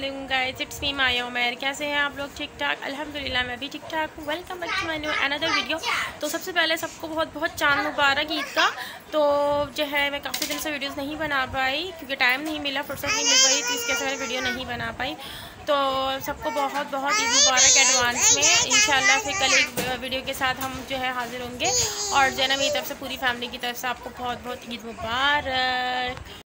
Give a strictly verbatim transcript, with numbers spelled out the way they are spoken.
अस्सलाम guys, it's me Maya Umar. कैसे हैं आप लोग? ठीक ठाक? अल्हम्दुलिल्लाह मैं भी ठीक ठाक हूँ। Welcome back to my new another video. तो सबसे पहले सबको बहुत बहुत चांद मुबारक ईद का। तो जो है मैं काफ़ी दिन से वीडियोस नहीं बना पाई क्योंकि टाइम नहीं मिला, फुर्सत नहीं मिल पाई, तो इसके से मैं वीडियो नहीं बना पाई। तो सबको बहुत बहुत ईद मुबारक एडवांस में। इंशाल्लाह फिर कल एक वीडियो के साथ हम जो है हाजिर होंगे। और जो है ना मेरी तरफ से पूरी फैमिली की तरफ से आपको बहुत बहुत ईद मुबारक।